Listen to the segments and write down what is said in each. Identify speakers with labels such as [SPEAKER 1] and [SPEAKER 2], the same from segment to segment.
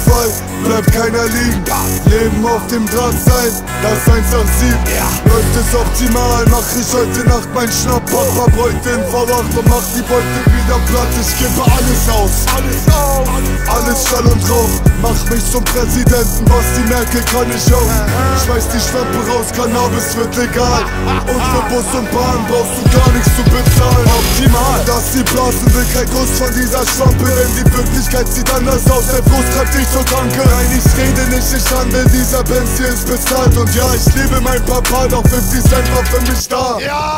[SPEAKER 1] Fall bleibt keiner liegen. Leben auf dem Drahtseil, das 187. Läuft es optimal, mach ich heute Nacht mein Schnapp. Papa bräuchte in V8 und mach die Beute wieder platt. Ich gebe alles aus, alles Schall und Rauch. Mach mich zum Präsidenten, was die Merkel kann ich auch. Schmeiß die Schnappe raus, Cannabis wird legal. Und für Bus und Bahn brauchst du gar nichts zu bezahlen. Optimal, dass die blasen will kein Guss von dieser Schlampe. Denn die Wirklichkeit sieht anders aus, der Frust treibt dich zur Tanke. Nein, ich rede nicht, ich handel, dieser Benz hier ist bezahlt. Und ja, ich liebe mein Papa, doch 50 Cent war für mich da.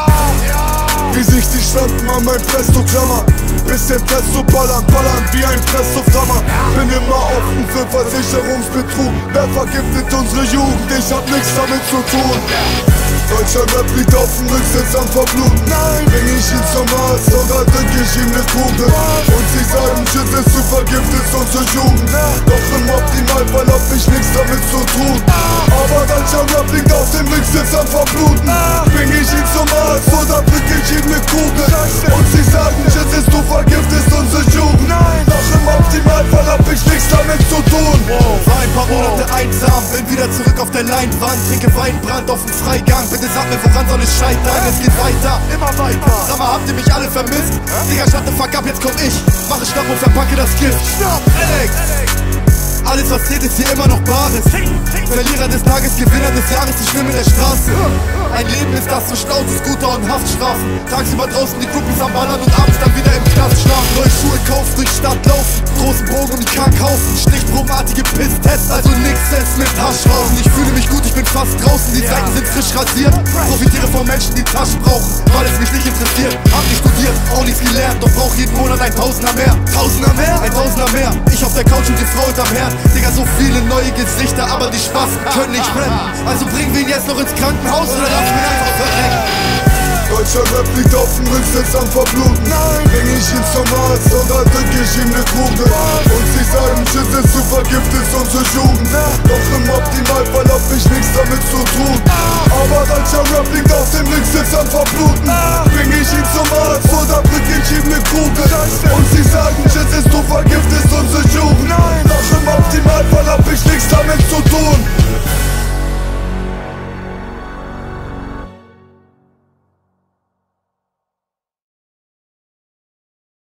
[SPEAKER 1] Wie sich die Schlampen an mein Presto klammern. Bisschen Testo ballern wie ein Presto-Flammer. Bin immer offen für Versicherungsbetrug. Wer vergiftet unsere Jugend? Ich hab nichts damit zu tun. Deutscher Rap liegt auf dem Rücksitz am Verbluten. Nein, bring ich ihn zum Arzt oder drück ich ihm ne Kugel. Und sie sagen, Shit ist zu vergiftet unsere Jugend. Doch im Optimalfall hab ich nichts damit zu tun. Aber deutscher Rap liegt auf dem Rücksitz am Verbluten. Bring ich ihn zum Arzt oder drück ich ihm ne Kugel. Und sie sagen, Shit ist zu vergiftet unsere Jugend. Doch im Optimalfall hab ich nichts damit zu tun.
[SPEAKER 2] War ein paar Monate einsam, bin wieder zurück auf der Leinwand. Trinke Weinbrand auf dem Freigang. Bitte sag mir, woran soll es scheitern? Es geht weiter, immer weiter. Sag mal, habt ihr mich alle vermisst? Digga, shut the fuck up, jetzt komm ich. Mache Schnapp und verpacke das Gift. Schnapp, Alex! Alles was zählt ist hier immer noch Bares. Verlierer des Tages, Gewinner des Jahres, ich schwimme in der Straße. Ein Leben ist das so Schnauze, Scooter und Haftstrafen. Tagsüber draußen die Groupies am Ballern und abends dann wieder im Knast schlafen. Neue Schuhe kaufen, durch Stadt laufen, großen Bogen um die Kack kaufen. Stichprobenartige Pisstests, also nix Sense mit Haschrauchen. Ich fühle mich gut, ich bin fast draußen, die Seiten sind frisch rasiert. Profitiere von Menschen, die Taschen brauchen, weil es mich nicht interessiert. Hab nicht studiert, auch nichts gelernt, doch brauch jeden Monat ein Tausender mehr. Tausender mehr? Ein Tausender mehr. Ich auf der Couch und die Frau unterm Herd. Digga, so viele neue Gesichter, aber die Spasten können nicht rennen. Also bringen wir ihn jetzt noch ins Krankenhaus oder lass mich einfach verrecken.
[SPEAKER 1] Deutscher Rap liegt auf dem Rücksitz am Verbluten. Bring ich ihn zum Arzt oder drück ich ihm ne Kugel. Und sie sagen, Shit ist zu vergiftet unsere Jugend.